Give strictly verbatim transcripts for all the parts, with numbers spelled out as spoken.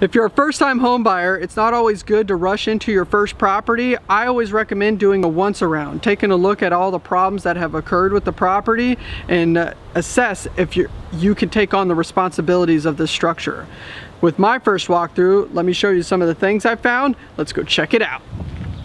If you're a first-time home buyer, it's not always good to rush into your first property. I always recommend doing a once around, taking a look at all the problems that have occurred with the property and uh, assess if you you can take on the responsibilities of this structure. With my first walkthrough, let me show you some of the things I found. Let's go check it out.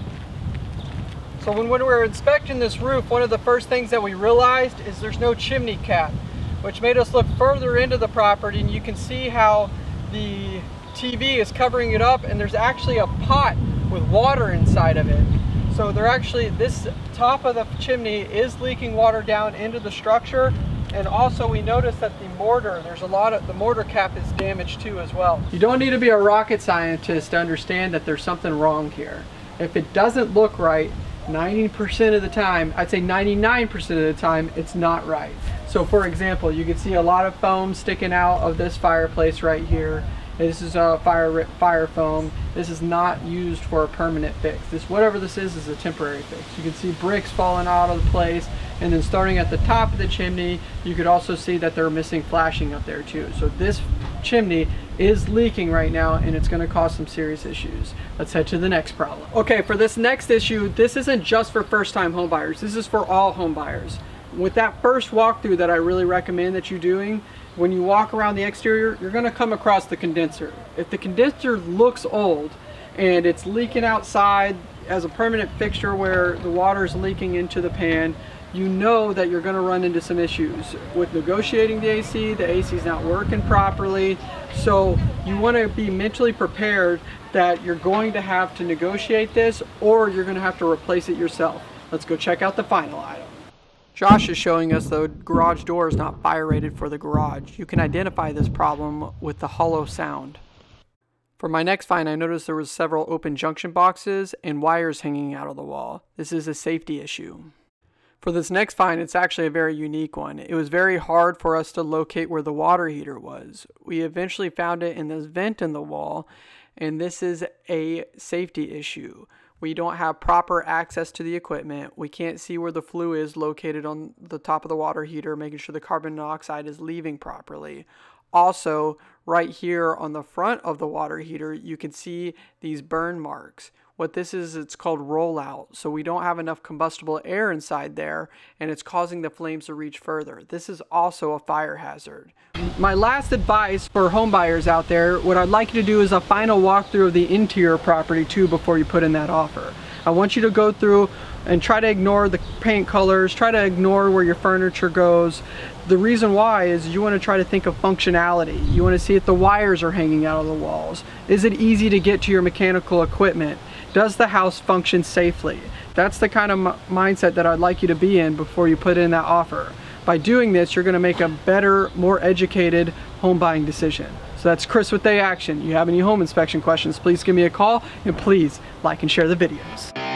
So when, when we were inspecting this roof, one of the first things that we realized is there's no chimney cap, which made us look further into the property, and you can see how the T V is covering it up, and there's actually a pot with water inside of it. So they're actually, this top of the chimney is leaking water down into the structure. And also we noticed that the mortar, there's a lot of, the mortar cap is damaged too as well. You don't need to be a rocket scientist to understand that there's something wrong here. If it doesn't look right, ninety percent of the time, I'd say ninety-nine percent of the time, it's not right. So for example, you can see a lot of foam sticking out of this fireplace right here. This is a fire fire foam. This is not used for a permanent fix. This, whatever this is, is a temporary fix. You can see bricks falling out of the place, and then starting at the top of the chimney, you could also see that they're missing flashing up there too. So this chimney is leaking right now, and it's going to cause some serious issues. Let's head to the next problem. Okay, for this next issue, this isn't just for first-time home buyers. This is for all home buyers. With that first walkthrough that I really recommend that you're doing, when you walk around the exterior, you're going to come across the condenser. If the condenser looks old and it's leaking outside as a permanent fixture where the water is leaking into the pan, you know that you're going to run into some issues with negotiating the A C. The A C is not working properly. So you want to be mentally prepared that you're going to have to negotiate this, or you're going to have to replace it yourself. Let's go check out the final item. Josh is showing us the garage door is not fire rated for the garage. You can identify this problem with the hollow sound. For my next find, I noticed there was several open junction boxes and wires hanging out of the wall. This is a safety issue. For this next find, it's actually a very unique one. It was very hard for us to locate where the water heater was. We eventually found it in this vent in the wall, and this is a safety issue. We don't have proper access to the equipment. We can't see where the flue is located on the top of the water heater, making sure the carbon monoxide is leaving properly. Also, right here on the front of the water heater, you can see these burn marks. What this is, it's called rollout. So we don't have enough combustible air inside there, and it's causing the flames to reach further. This is also a fire hazard. My last advice for home buyers out there, what I'd like you to do is a final walkthrough of the interior property too before you put in that offer. I want you to go through and try to ignore the paint colors, try to ignore where your furniture goes. The reason why is you want to try to think of functionality. You want to see if the wires are hanging out of the walls. Is it easy to get to your mechanical equipment? Does the house function safely? That's the kind of mindset that I'd like you to be in before you put in that offer. By doing this, you're going to make a better, more educated home buying decision. So that's Chris with Day Action. You have any home inspection questions, please give me a call, and please like and share the videos.